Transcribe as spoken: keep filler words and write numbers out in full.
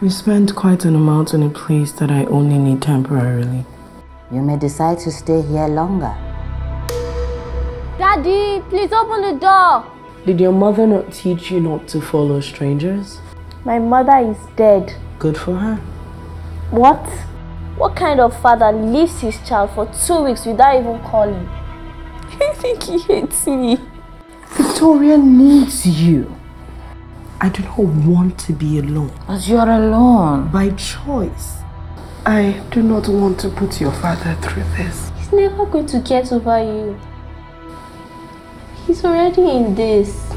We spent quite an amount on a place that I only need temporarily. You may decide to stay here longer. Daddy, please open the door. Did your mother not teach you not to follow strangers? My mother is dead. Good for her. What? What kind of father leaves his child for two weeks without even calling? I think he hates me. Victoria needs you. I do not want to be alone. But you're alone. By choice. I do not want to put your father through this. He's never going to get over you. He's already in this.